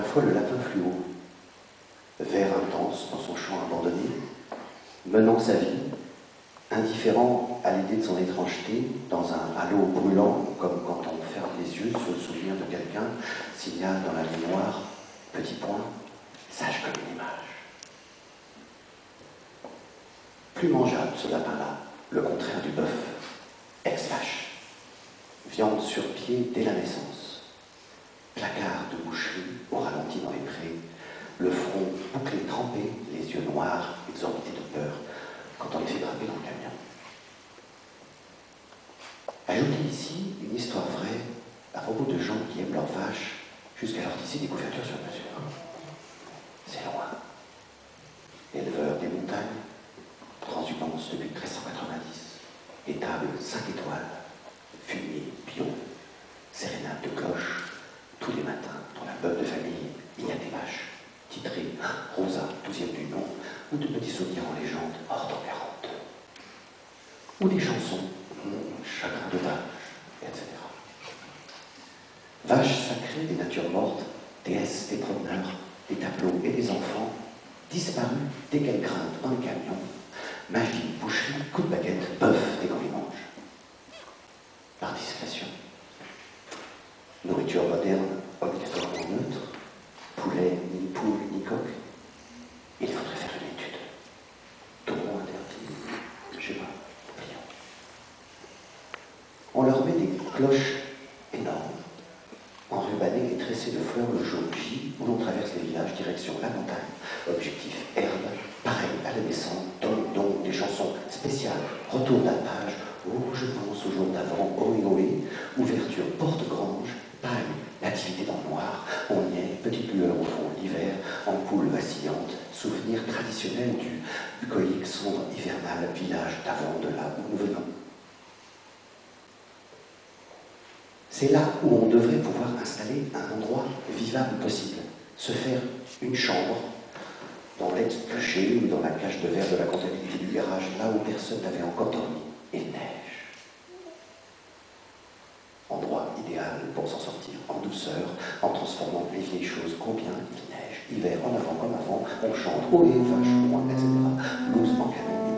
parfois le lapin fluo, vert intense dans son champ abandonné, menant sa vie, indifférent à l'idée de son étrangeté, dans un halo brûlant, comme quand on ferme les yeux sur le souvenir de quelqu'un, signale dans la mémoire, petit point, sage comme une image. Plus mangeable ce lapin-là, le contraire du bœuf, ex-vache. Viande sur pied dès la naissance. Placard de boucherie au ralenti dans les prés, le front bouclé trempé, les yeux noirs, exorbités de peur, quand on les fait draper dans le camion. Ajoutez ici une histoire vraie à propos de gens qui aiment leurs vaches jusqu'à leur tisser des couvertures sur mesure. C'est loin. Éleveurs des montagnes, transhumance depuis 1390, étable 5 étoiles, fumier bio, sérénade de cloche, tous les matins, dans la botte de famille, il y a des vaches, titrées Rosa, 12e du nom, ou de petits souvenirs en légende, hors d'en 42. Ou des chansons, chagrin de vache, etc. Vaches sacrées des natures mortes, déesses des promeneurs, des tableaux et des enfants, disparues dès qu'elles grimpent dans le camion, magie, boucherie, coup de baguette, bœuf dès qu'on les mange. Par discrétion. Nourriture moderne, obligatoirement neutre, poulet, ni poule, ni coq. Il faudrait faire une étude. Taureau interdit, je sais pas, pliant. On leur met des cloches énormes, enrubannées et tressées de fleurs le jour J, où l'on traverse les villages, direction la montagne. Objectif herbe, pareil à la descente, donc des chansons spéciales, retour d'alpage, oh je pense au jour d'avant, ohé ohé, ouverture porte-grange, paille, nativité dans le noir, on y est, petite lueur au fond, l'hiver, ampoule vacillante, souvenir traditionnel du bucolique sombre hivernal, village d'avant de là où nous venons. C'est là où on devrait pouvoir installer un endroit vivable possible, se faire une chambre dans l'ex-bûcher ou dans la cage de verre de la comptabilité du garage, là où personne n'avait encore dormi, et neige. Endroit idéal pour s'en sortir en douceur, en transformant les vieilles choses combien il neige, hiver en avant comme avant, on chante, oh les vaches, loin, etc. Blues en cabine